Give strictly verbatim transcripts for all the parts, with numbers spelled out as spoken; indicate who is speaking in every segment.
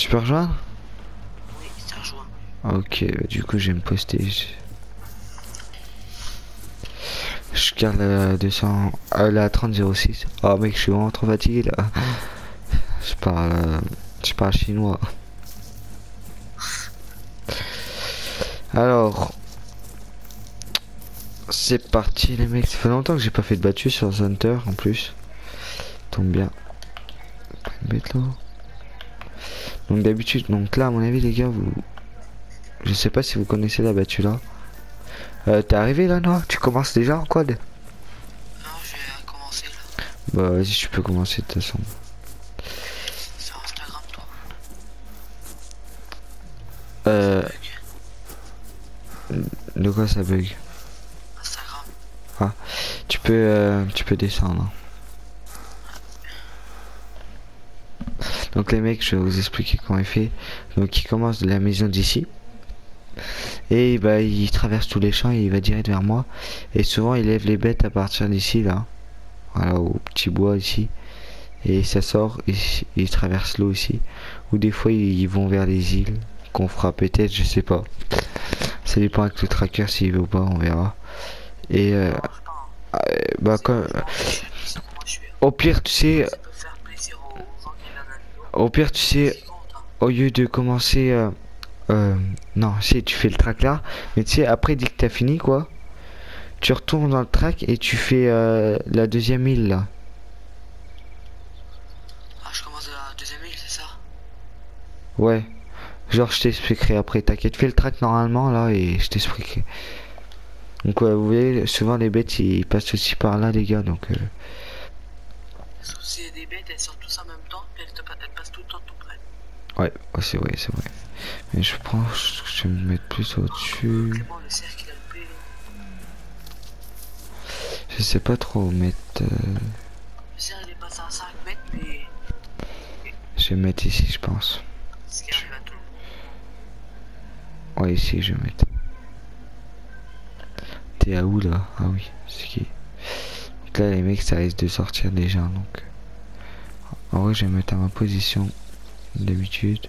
Speaker 1: Tu peux rejoindre?
Speaker 2: Oui, ça rejoint.
Speaker 1: Ok, bah, du coup je vais me poster. Je, je garde la deux cents, euh, la trente zéro six. Oh mec, je suis vraiment trop fatigué là. Je parle, euh, je parle chinois. Alors, c'est parti les mecs. Ça fait longtemps que j'ai pas fait de battu sur Hunter en plus. Tombe bien. Pas une bête là. Donc d'habitude, donc là à mon avis les gars, vous, je sais pas si vous connaissez la battue là. Euh, T'es arrivé là, non? Tu commences déjà en quad?
Speaker 2: Non, je vais commencer là.
Speaker 1: Bah vas-y, tu peux commencer de toute façon.
Speaker 2: Sur Instagram, toi.
Speaker 1: Euh,
Speaker 2: Bug.
Speaker 1: de quoi ça bug?
Speaker 2: Instagram.
Speaker 1: Ah, tu peux, euh, tu peux descendre. Donc les mecs, je vais vous expliquer comment il fait. Donc il commence de la maison d'ici. Et bah il traverse tous les champs et il va direct vers moi. Et souvent il lève les bêtes à partir d'ici là. Voilà, au petit bois ici. Et ça sort et il traverse l'eau ici. Ou des fois ils vont vers les îles qu'on fera peut-être, je sais pas. Ça dépend avec le tracker s'il veut ou pas, on verra. Et euh,
Speaker 2: Non, je pense.
Speaker 1: euh, bah quand,
Speaker 2: Je sais comment je suis.
Speaker 1: au pire tu sais,
Speaker 2: Ça peut faire plaisir aux gens qui viennent à nous.
Speaker 1: au pire tu sais,
Speaker 2: Qui compte, hein.
Speaker 1: au lieu de commencer, euh, euh, non, si tu fais le track là, mais tu sais après dès que t'as fini quoi, tu retournes dans le track et tu fais euh, la deuxième île là.
Speaker 2: Ah, je commence à la deuxième île, c'est ça?
Speaker 1: Ouais. Genre je t'expliquerai après, t'inquiète, fais le track normalement là et je t'expliquerai. Donc ouais, vous voyez, souvent les bêtes ils passent aussi par là les gars, donc euh...
Speaker 2: Sauf si il y a des bêtes, elles sortent tous en même temps, puis elles, te, elles passent tout le temps tout près.
Speaker 1: ouais, ouais c'est vrai, c'est vrai. Mais je prends, je vais me mettre plus au-dessus.
Speaker 2: C'est bon, le cercle il a loupé.
Speaker 1: Je sais pas trop où mettre. Euh...
Speaker 2: Le cercle il est passé à cinq mètres, mais
Speaker 1: Je vais mettre ici, je pense.
Speaker 2: ce qui arrive à tout le monde.
Speaker 1: Ouais, ici je vais mettre. T'es à où là? Ah oui, c'est qui? Donc là les mecs ça risque de sortir déjà, donc. En vrai je vais mettre à ma position d'habitude.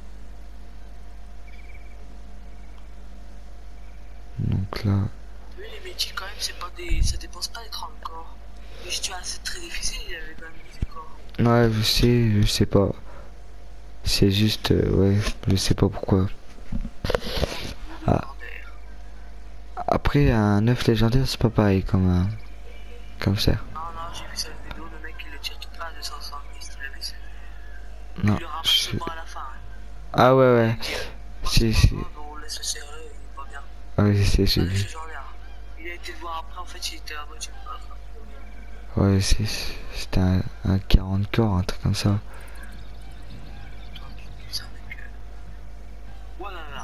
Speaker 1: Donc là.
Speaker 2: Oui, les métiers quand même, c'est pas des. Ça dépense pas les trente corps. Mais si tu as c'est très difficile, il y avait quand même des corps.
Speaker 1: Ouais, je sais, je sais pas. C'est juste, euh, ouais, je sais pas pourquoi. Ah. Après, un œuf légendaire, c'est pas pareil comme un. Comme ça.
Speaker 2: Non, non, j'ai vu cette vidéo, le mec il le tire tout plein à deux cent soixante-dix, il avait fait.
Speaker 1: Non.
Speaker 2: Il le ramasse
Speaker 1: Je...
Speaker 2: seulement à la fin. Hein.
Speaker 1: Ah ouais, ouais.
Speaker 2: Si,
Speaker 1: Si, si.
Speaker 2: On laisse le serrer, il est pas bien.
Speaker 1: Ah oui, c'est, j'ai
Speaker 2: Un œuf
Speaker 1: vu.
Speaker 2: légendaire. Il a été le voir après, en fait, il était à moitié.
Speaker 1: Ouais, c'est, c'était un, un quarante corps, un truc comme ça.
Speaker 2: Voilà là.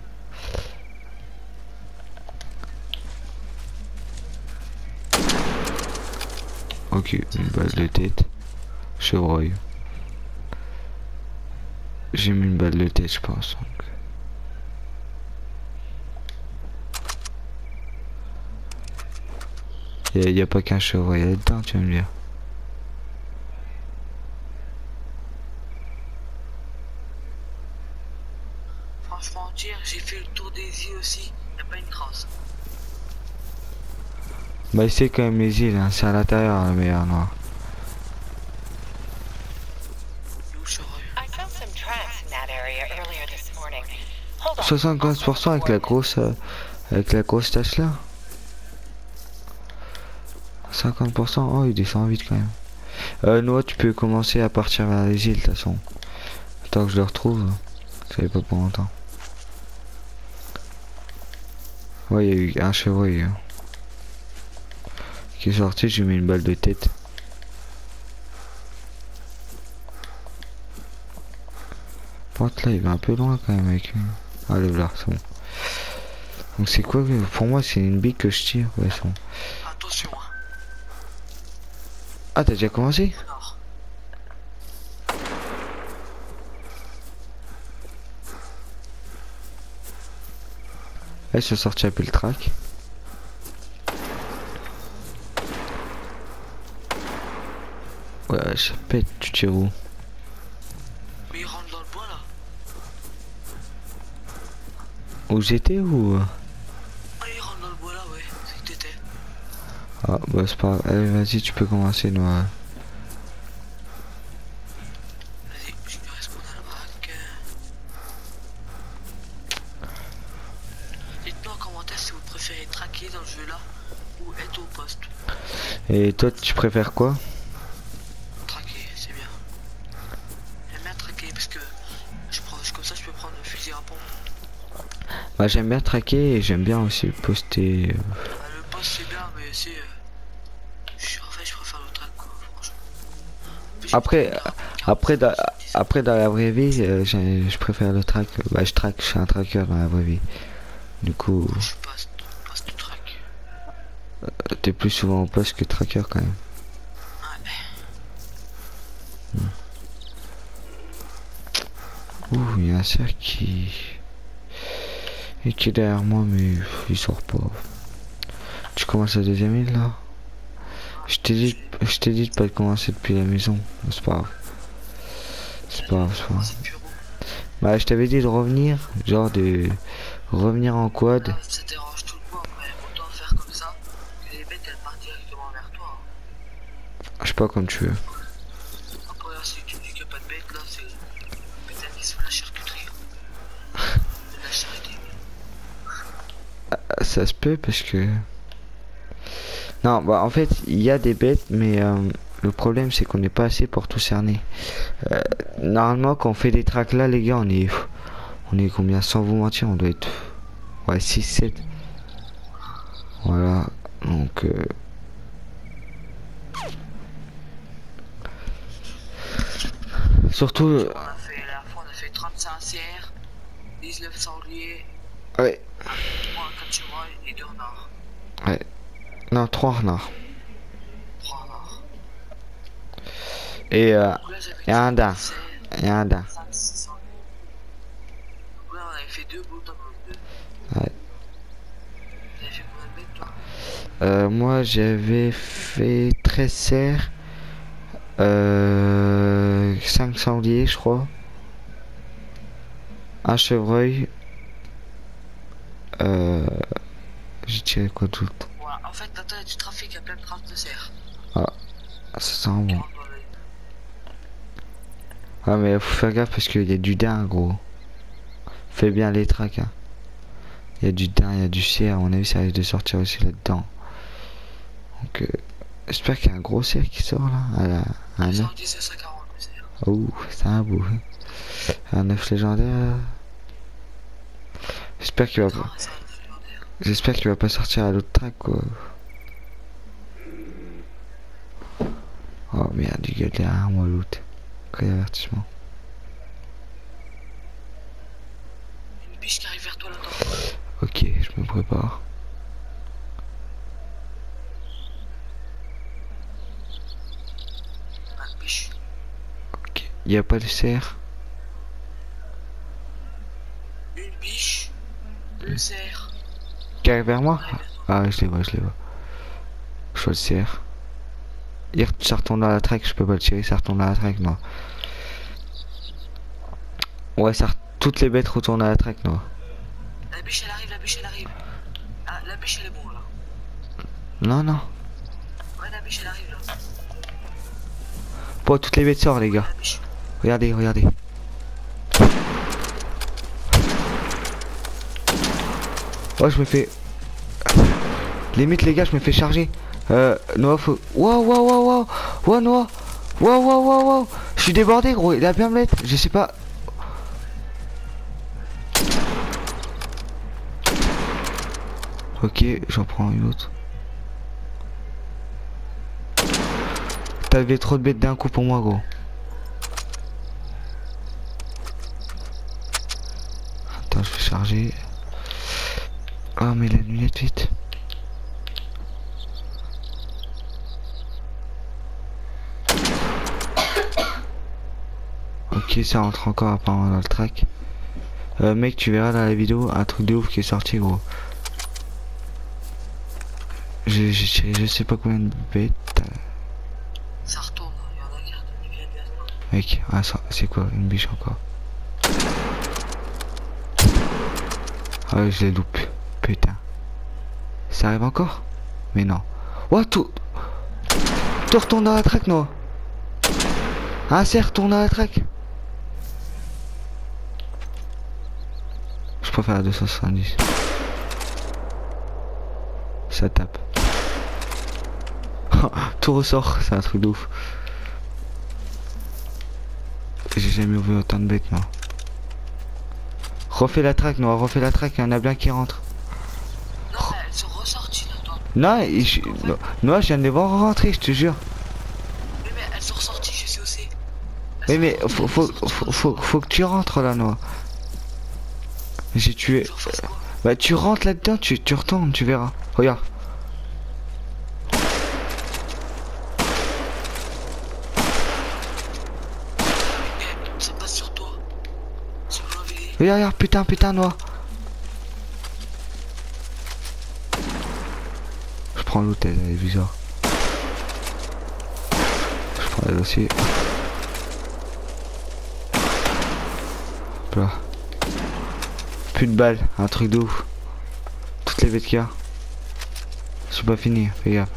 Speaker 1: Ok, une balle de tête. Chevreuil. J'ai mis une balle de tête, je pense. Donc. Il n'y a, a pas qu'un chevreuil là-dedans, tu vas me dire.
Speaker 2: Franchement, dire, j'ai fait le tour des îles aussi. Il n'y a pas une trace.
Speaker 1: Bah, c'est quand même les îles, hein. C'est à l'intérieur, la mer noire. soixante-quinze pour cent avec la grosse euh, avec la grosse tâche là. cinquante pour cent, oh il descend vite quand même. Euh, Noah, tu peux commencer à partir vers les îles de toute façon. Tant que je le retrouve, ça fait pas pour longtemps. Ouais, il y a eu un chevreuil hein, qui est sorti, j'ai mis une balle de tête. Par contre là, il va un peu loin quand même avec lui. Allez là, c'est bon. Donc c'est quoi? Pour moi, c'est une bille que je tire. Ouais, c'est bon.
Speaker 2: Attention. Hein.
Speaker 1: Ah, t'as déjà commencé? Là, ils sont sortis un peu le track. Ouais, je pète, tu tires où?
Speaker 2: Mais il rentre dans le bois là.
Speaker 1: Où j'étais ou...
Speaker 2: Ah, il rentre dans le bois là, ouais, c'est que t'étais.
Speaker 1: Ah bah c'est pas... Allez vas-y tu peux commencer Noah.
Speaker 2: Vas-y, je vais répondre à la braque. Dites-nous en commentaire si vous préférez traquer dans le jeu là ou être au poste.
Speaker 1: Et toi tu préfères quoi?
Speaker 2: Traquer, c'est bien. J'aime bien traquer parce que je prends, comme ça je peux prendre le fusil à pompe.
Speaker 1: Bah j'aime bien traquer et j'aime bien aussi poster.
Speaker 2: Bah, le poste c'est bien, mais c'est... Euh, je- en fait je préfère le track quoi, franchement. Puis, j'ai
Speaker 1: Après,
Speaker 2: pris une carte-
Speaker 1: après,
Speaker 2: quarante-cinq,
Speaker 1: dans,
Speaker 2: soixante-dix.
Speaker 1: après dans la vraie vie, euh, j'ai- je préfère le track. Bah je track, je suis un tracker dans la vraie vie. Du coup,
Speaker 2: Moi, je suis poste, poste track.
Speaker 1: euh, t'es plus souvent au poste que tracker quand même.
Speaker 2: Ouais.
Speaker 1: Ouh, il y a un cerf qui... Et qui est derrière moi mais il sort pas. Tu commences la deuxième île là? Je t'ai dit, je t'ai dit de pas commencer depuis la maison. C'est pas grave. C'est pas grave, c'est pas
Speaker 2: Moi,
Speaker 1: grave.
Speaker 2: c'est bureau.
Speaker 1: Bah je t'avais dit de revenir, genre de revenir en quad.
Speaker 2: Là, ça dérange tout le monde, mais autant faire comme ça que les bêtes elles partent directement vers toi.
Speaker 1: Je sais pas comme tu veux.
Speaker 2: Après, là, si tu me dis qu'il n'y a pas de bêtes, là, c'est peut-être qu'ils sont la charcuterie. De la charité.
Speaker 1: Ah, ça se peut parce que... Non, bah en fait, il y a des bêtes, mais euh, le problème c'est qu'on n'est pas assez pour tout cerner. Euh, normalement, quand on fait des tracks là, les gars, on est... On est combien? Sans vous mentir, on doit être... Ouais, six sept. Voilà, donc... Euh... Surtout... euh,
Speaker 2: On a fait, la fois, on a fait trente-cinq C R, dix-neuf sangliers,
Speaker 1: Ouais,
Speaker 2: trois quatre chevreuils et deux renards.
Speaker 1: ouais. Non, trois renards.
Speaker 2: trois renards.
Speaker 1: Et euh,
Speaker 2: Donc là, j'avais
Speaker 1: et un daim.
Speaker 2: dix-sept,
Speaker 1: Et un daim.
Speaker 2: cinq, six sangliers. Donc là, on avait fait deux bouts dans le deux.
Speaker 1: Ouais.
Speaker 2: Vous avez fait combien de bêtes, toi?
Speaker 1: Euh, moi, j'avais fait treize cerfs. Euh, cinq sangliers, je crois. Un chevreuil. Euh, j'ai tiré quoi d'autre?
Speaker 2: Ouais, en fait, là, t'as du trafic, il y a plein de traces de cerfs.
Speaker 1: Ah, ça sent bon.
Speaker 2: qui rentrent dans l'œil.
Speaker 1: Ah, mais faut faire gaffe parce qu'il y a du daim, gros. Fais bien les tracks. Hein. Il y a du daim, il y a du cerf. À mon avis, ça risque de sortir aussi là-dedans. Donc, euh, j'espère qu'il y a un gros cerf qui sort là. À la, à un œuf.
Speaker 2: cent dix et cent quarante, le cerf.
Speaker 1: Oh, c'est un beau. Un œuf légendaire. J'espère qu'il va pas.
Speaker 2: Ah, c'est un œuf légendaire.
Speaker 1: J'espère qu'il va pas sortir à l'autre track quoi. Oh merde, du gueule derrière moi l'autre. Quel avertissement.
Speaker 2: Une biche qui arrive vers toi là-dedans.
Speaker 1: Ok, je me prépare.
Speaker 2: Ah, biche.
Speaker 1: Ok, il y a pas de cerf.
Speaker 2: Une biche. Le cerf.
Speaker 1: Qui arrive vers moi?
Speaker 2: Arrive vers toi.
Speaker 1: Ah ouais, je les vois, je les vois. Je vois le cerf. Il re- ça retourne dans la track, je peux pas le tirer, ça retourne dans la track, non. Ouais, ça re- toutes les bêtes retournent à la track, non.
Speaker 2: La biche elle arrive, la biche elle arrive. Ah, la biche elle est bon là.
Speaker 1: Non, non.
Speaker 2: Ouais, la biche elle arrive là.
Speaker 1: Bon, toutes les bêtes sortent, les gars.
Speaker 2: La biche.
Speaker 1: Regardez, regardez. Oh, je me fais... Limite, les gars, je me fais charger. Euh, Noah, faut... Wow, wow, wow, wow. Wow, Noah. Wow, wow, wow, wow. Je suis débordé, gros. Il a bien me mettre. Je sais pas. Ok, j'en prends une autre. T'avais trop de bêtes d'un coup pour moi, gros. Attends, je vais charger. Oh, mais la lunette, vite. Ok, ça rentre encore apparemment dans le track. Euh, mec, tu verras dans la vidéo un truc de ouf qui est sorti, gros. J'ai j'ai tiré je sais pas combien de bêtes.
Speaker 2: Ça retourne, il y en a qui retournent, ils viennent vers toi.
Speaker 1: Mec, ah, ça- c'est quoi? Une biche encore. Ah ouais, je l'ai loupé. Putain. Ça arrive encore? Mais non. What? Tout... Tu retournes dans la track, non? Ah, c'est retourne dans la track. Je préfère la deux cent soixante-dix. Ça tape. Tout ressort, c'est un truc de ouf. J'ai jamais vu autant de bêtes, moi. Refais la track, Noah, refais la track, il y en a bien qui rentrent.
Speaker 2: Non, mais elles sont ressorties là, toi.
Speaker 1: Non, je... Noah, je viens de les voir rentrer, je te jure.
Speaker 2: Oui, mais elles sont ressorties, je sais aussi. Elles
Speaker 1: Oui,
Speaker 2: sont
Speaker 1: mais
Speaker 2: ressorties,
Speaker 1: faut,
Speaker 2: elles
Speaker 1: faut,
Speaker 2: sont ressorties.
Speaker 1: faut, faut, faut que tu rentres là, Noah. J'ai tué.
Speaker 2: Je refasse quoi?
Speaker 1: Bah, tu rentres là-dedans, tu, tu retournes, tu verras. Regarde.
Speaker 2: Eh, ça passe sur toi. C'est vous l'avez dit.
Speaker 1: Regarde, regarde, putain, putain, Noah. Je prends l'autre, elle est bizarre. Je prends elle aussi. Hop là. Plus de balles, un truc de ouf. Toutes les bêtes qu'il y a. C'est pas fini, fais gaffe.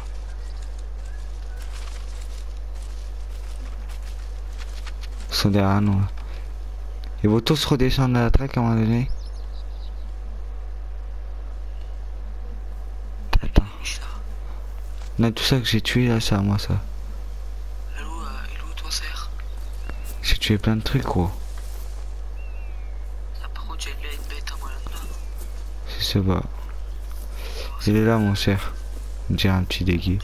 Speaker 1: Ils sont derrière nous. Là. Ils vont tous redescendre à la track à un moment donné. Attends.
Speaker 2: Wesh, là.
Speaker 1: Non, tout ça que j'ai tué là, c'est à moi ça.
Speaker 2: Elle est où, euh, elle est où, toi, serre?
Speaker 1: J'ai tué plein de trucs, gros.
Speaker 2: Là, par contre, j'ai une une bête à moi là-dedans.
Speaker 1: Je sais pas. Il est là, mon cher. J'ai un petit déguis.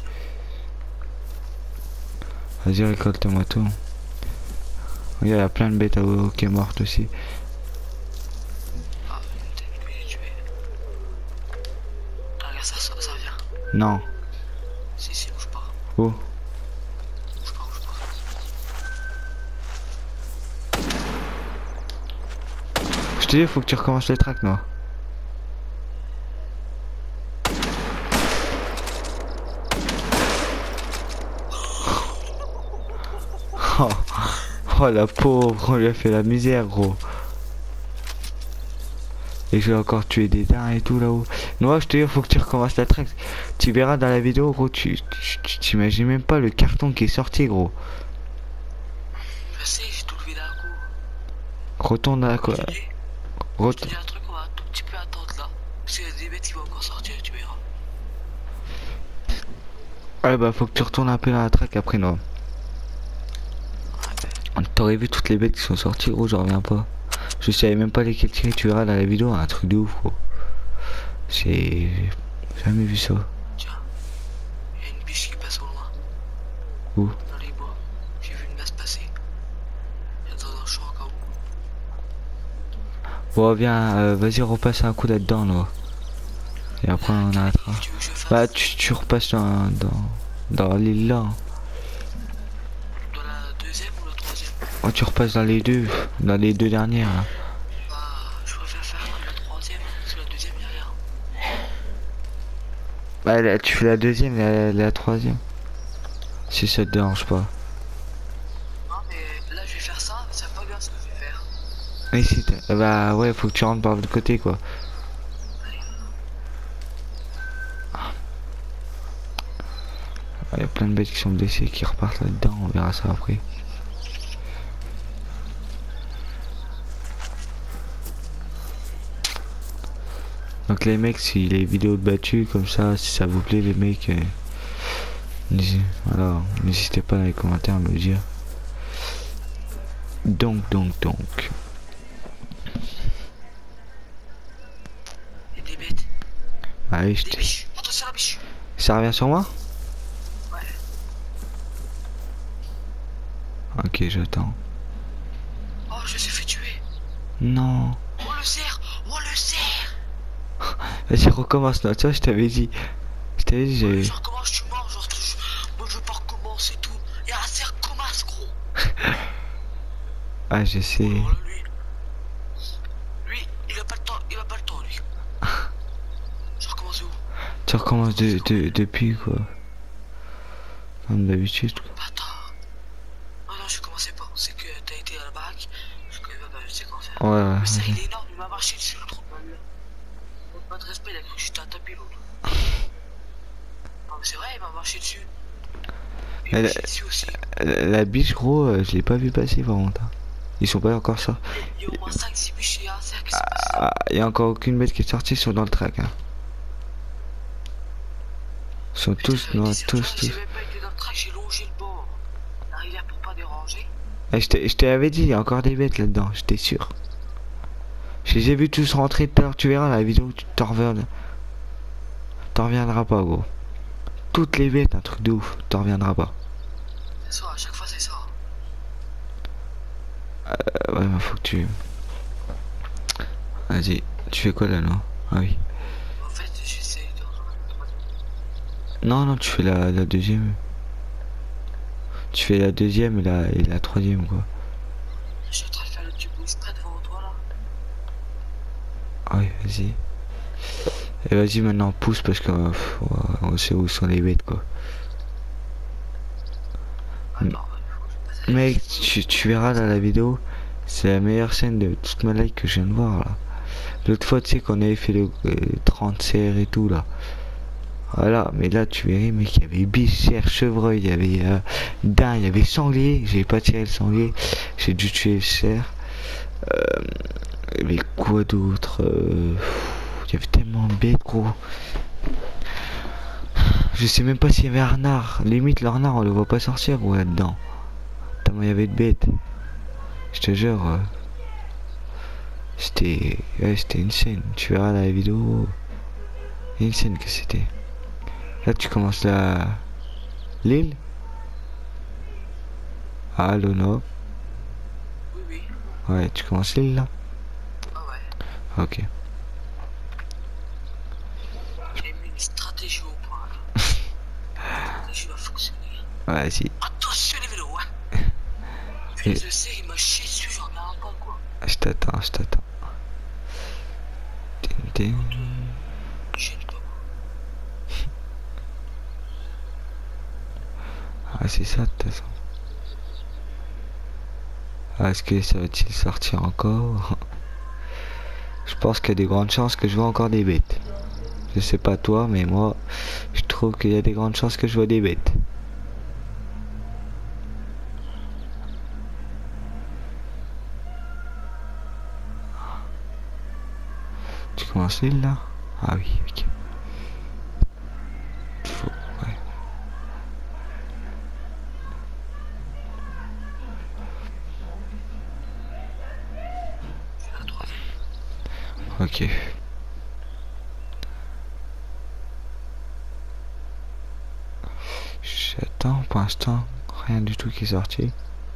Speaker 1: Vas-y, récolte-moi tout. Regarde, il y a plein de bêtes à eau qui est morte aussi.
Speaker 2: Ah, peut-être lui, j'ai tué. Ah, regarde, ça, ça, ça vient.
Speaker 1: Non.
Speaker 2: Si, si, bouge pas.
Speaker 1: Oh.
Speaker 2: Bouge pas, bouge pas.
Speaker 1: Je te dis, faut que tu recommences les tracks, moi. Oh. Oh la pauvre, on lui a fait la misère, gros. Et je vais encore tuer des daims et tout là-haut. Non, je te dis, faut que tu recommences la track. Tu verras dans la vidéo, gros, tu tu t'imagines même pas le carton qui est sorti, gros.
Speaker 2: Je sais, j'ai tout levé d'un coup.
Speaker 1: Retourne à quoi?
Speaker 2: Je te dis, je te
Speaker 1: Retourne.
Speaker 2: dis un truc, on va un tout petit peu attendre là. Parce qu'il y a des bêtes qui vont encore sortir, tu verras.
Speaker 1: Ouais, bah, faut que tu retournes un peu dans la track après, non. T'aurais vu toutes les bêtes qui sont sorties, gros, j'en reviens pas. Je savais même pas lesquelles tirer, tu verras dans la vidéo, un truc de ouf, gros. C'est... jamais vu ça.
Speaker 2: Tiens, il y a une biche qui passe au loin.
Speaker 1: Où?
Speaker 2: Dans les bois. J'ai vu une masse passer. Elle est dans un champ au cas où.
Speaker 1: Bon, viens, euh, vas-y, repasse un coup là-dedans, là. Et après, on arrêtera.
Speaker 2: Tu veux que je fasse
Speaker 1: Bah, tu, tu repasses dans, dans, dans l'île là.
Speaker 2: dans la deuxième ou la troisième?
Speaker 1: Oh, tu repasses dans les deux, dans les deux dernières, là.
Speaker 2: Bah, je préfère faire la troisième, parce que la deuxième, il n'y a rien.
Speaker 1: Bah, là, tu fais la deuxième, la, la troisième. Si ça te dérange pas.
Speaker 2: Non, mais là, je vais faire ça, mais ça va pas bien ce que je vais faire.
Speaker 1: Mais si t'as- bah, ouais, faut que tu rentres par l'autre côté, quoi. Il y a plein de bêtes qui sont blessées qui repartent là-dedans, on verra ça après. Donc les mecs, si les vidéos de battues comme ça, si ça vous plaît les mecs, euh, n'hésitez- alors n'hésitez pas dans les commentaires à me le dire. Donc, donc, donc.
Speaker 2: Il y a des bêtes.
Speaker 1: Ah oui, je
Speaker 2: Des
Speaker 1: te...
Speaker 2: biches. Attention à la biche.
Speaker 1: Ça revient sur moi?
Speaker 2: Ouais.
Speaker 1: Ok, j'attends.
Speaker 2: Oh, je me suis fait tuer.
Speaker 1: Non.
Speaker 2: Oh, le cerf. Oh, le cerf.
Speaker 1: Vas-y, recommence là, tu vois, je t'avais dit. Je t'avais dit, j'ai...
Speaker 2: Genre, comment je suis mort? Genre, je... moi, je veux pas recommencer tout. Il y a un cerf comme as, gros.
Speaker 1: Ah, je sais.
Speaker 2: Alors là, lui. Lui, il a pas le temps. Il a pas le temps, lui. Je recommence où?
Speaker 1: Tu recommences de, de, depuis quoi. Comme d'habitude quoi.
Speaker 2: Attends. Oh non, je commençais pas. C'est que t'as été à la baraque. Je connais pas, bah, je sais comment faire.
Speaker 1: Ouais, ouais,
Speaker 2: Le cerf,
Speaker 1: ouais.
Speaker 2: il est énorme. Il m'a marché dessus, le trou de balle. Pas de respect, il a cru que j'étais un tapis l'autre. Non mais c'est vrai, il m'a marché dessus. Il m'a
Speaker 1: La,
Speaker 2: marché dessus aussi.
Speaker 1: la, la biche, gros, euh, je l'ai pas vu passer vraiment. Hein. Ils sont pas encore ça.
Speaker 2: Il y a au moins cinq six biches et un cerf qui sont passés là.
Speaker 1: Ah, il y a encore aucune bête qui est sortie sur dans le track. Hein. Ils sont tous noirs, tous, tous.
Speaker 2: J'ai même pas été dans le track, j'ai longé le bord. La rivière pour pas déranger.
Speaker 1: Ah, je t'avais dit, il y a encore des bêtes là-dedans, j'étais sûr. Je les ai vus tous rentrer tout à l'heure, tu verras la vidéo, tu t'en reviendras. T'en reviendras pas, gros. Toutes les bêtes, un truc de ouf, t'en reviendras pas.
Speaker 2: C'est ça, à chaque fois c'est ça.
Speaker 1: Euh, ouais, bah faut que tu... Vas-y, tu fais quoi là, non? Ah oui.
Speaker 2: En fait, j'essaye de rejoindre le troisième.
Speaker 1: Non, non, tu fais la, la deuxième. Tu fais la deuxième et la, et la troisième, quoi.
Speaker 2: Je suis en train de faire le tube exprès devant toi là.
Speaker 1: Ah oui, vas-y. Et vas-y maintenant pousse parce que euh, on sait où sont les bêtes quoi.
Speaker 2: Attends,
Speaker 1: Mec, tu, tu verras dans la vidéo, c'est la meilleure scène de toute ma life que je viens de voir là. L'autre fois tu sais qu'on avait fait le euh, trente C R et tout là. Voilà, mais là tu verrais mec, il y avait biche, cerf, chevreuil, il y avait euh, daim, il y avait sanglier, j'ai pas tiré le sanglier, j'ai dû tuer le cerf. Euh, il y avait quoi d'autre euh, il y avait tellement de bêtes gros. Je sais même pas s'il y avait un renard. Limite le renard on le voit pas sortir gros là-dedans. Tellement il y avait de bêtes. Je te jure. Euh, c'était. Ouais, c'était une scène. Tu verras la vidéo. Il y a une scène que c'était. Là tu commences la. L'île. Allô non.
Speaker 2: oui, oui.
Speaker 1: Ouais, tu commences l'île là.
Speaker 2: Ah ouais.
Speaker 1: Ok.
Speaker 2: J'ai mis une stratégie au point là. La stratégie va fonctionner.
Speaker 1: Vas-y.
Speaker 2: Attention les vélos, hein. Puis je sais, il m'a chié dessus, j'en ai un pas quoi.
Speaker 1: Je t'attends, je t'attends. Tin, tin.
Speaker 2: J'ai pas.
Speaker 1: Ah c'est ça de toute façon. Ah, est-ce que ça va-t-il sortir encore? Je pense qu'il y a des grandes chances que je vois encore des bêtes. Je sais pas toi, mais moi, je trouve qu'il y a des grandes chances que je vois des bêtes. Tu commences l'île là? Ah oui, ok. Faut, ouais.
Speaker 2: La troisième.
Speaker 1: Ok. J'attends pour l'instant, rien du tout qui est sorti.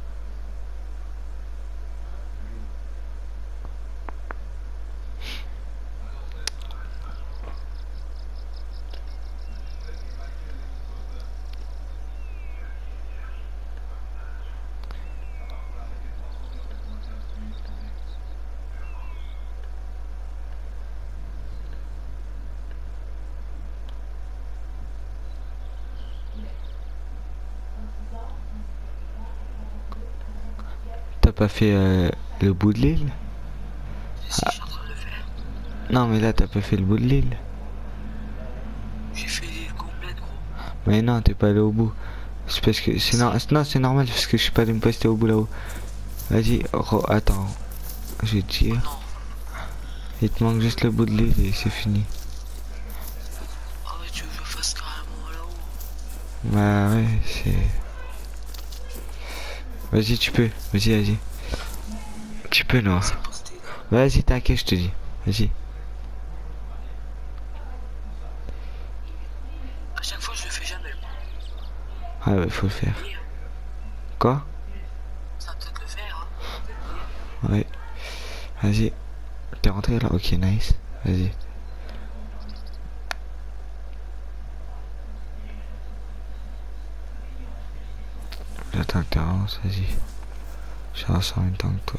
Speaker 1: T'as pas fait euh, le bout de l'île?
Speaker 2: Si, je suis en train de le faire.
Speaker 1: Non mais là t'as pas fait le bout de l'île.
Speaker 2: J'ai fait l'île complète gros.
Speaker 1: Mais non, t'es pas allé au bout. C'est parce que c'est no... non, c'est normal parce que je suis pas allé me poster au bout là-haut. Vas-y, attends. Je vais te dire.
Speaker 2: Non.
Speaker 1: Il te manque juste le bout de l'île et c'est fini.
Speaker 2: Ah ouais, tu veux que je fasse carrément là-haut?
Speaker 1: Bah ouais, c'est... Vas-y, tu peux. Vas-y, vas-y. Tu peux, non.
Speaker 2: C'est posté là.
Speaker 1: Vas-y, t'inquiète, je te dis. Vas-y.
Speaker 2: À chaque fois, je le fais jamais.
Speaker 1: Ah ouais, faut le faire.
Speaker 2: Oui, hein.
Speaker 1: Quoi?
Speaker 2: Ça va peut-être le faire, hein.
Speaker 1: Ouais. Vas-y. T'es rentré là? Ok, nice. Vas-y. J'attends que t'avances, vas-y. J'avance en même temps que toi.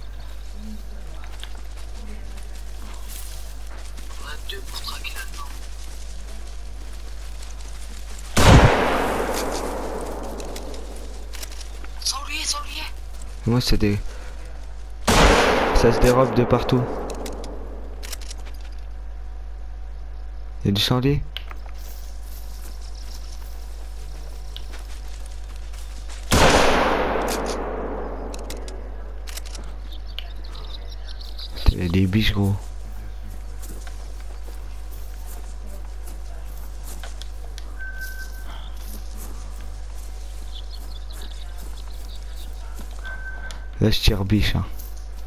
Speaker 2: On a deux pour traquer là-dedans. Sanglier, sanglier.
Speaker 1: Moi, c'est des... Ça se dérobe de partout. Il y a du sanglier. Il y a des biches gros. Là je tire biche hein.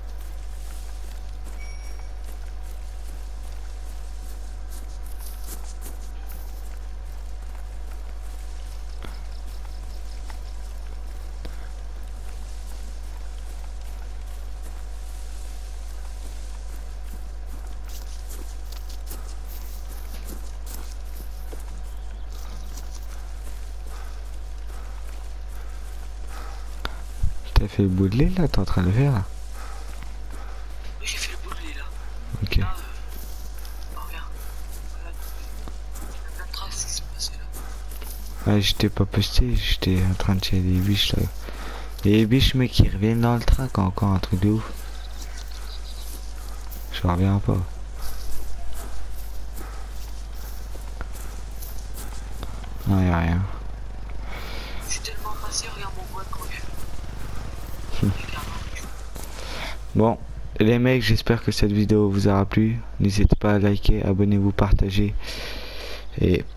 Speaker 1: T'as fait le bout de l'île là, t'es en train de le faire là.
Speaker 2: Oui, j'ai fait le bout de l'île là.
Speaker 1: Ok.
Speaker 2: Là, euh... oh, regarde. Voilà. Il y a plein de traces qui sont passées là.
Speaker 1: Ah, j'étais pas posté, j'étais en train de tirer des biches là. Et les biches mec qui reviennent dans le train quand encore un truc de ouf. Je reviens pas. Non y'a rien.
Speaker 2: Je suis tellement passé, regarde mon bois quand même.
Speaker 1: Bon, les mecs, j'espère que cette vidéo vous aura plu. N'hésitez pas à liker, abonnez-vous, partagez. Et